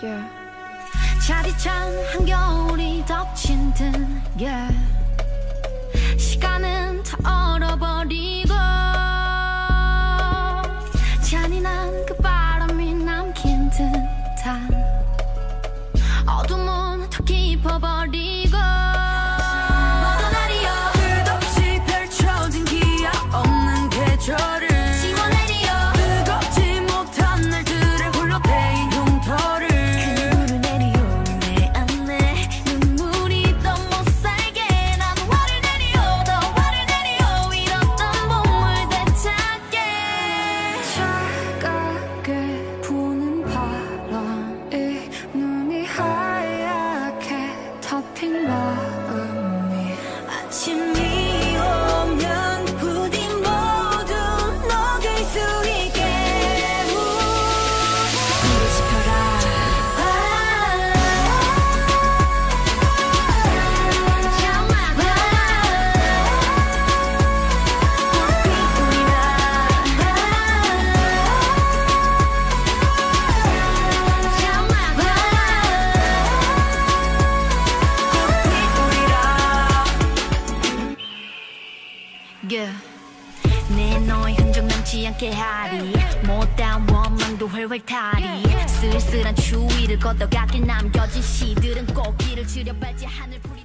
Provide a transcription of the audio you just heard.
Yeah. 차디찬 한겨울이 덮친 듯 yeah. 시간은 다 얼어버리고 잔인한 그 바람이 남긴 듯한 어둠은 더 깊어버리고 벗어나리요 끝없이 펼쳐진 기약 없는 계절을 지워내리요 뜨겁지 못한 날들의 홀로 데인 흉터를 그물을 내리요 내 안에 눈물이 더 못살게 난 화를 내리요 더 화를 내리요 잃었던 봄을 되찾게 차갑게 부는 바람이 눈이 하얗게 덮인 마음이 아침이 오면 부디 모두 녹일 수 있게 불을 지펴라 내 너의 흔적 남지 않게 하리 못다운 원망도 훨훨 타리 쓸쓸한 추위를 걷어가길 남겨진 시들은 꽃길을 지려 밟지 하늘 뿌리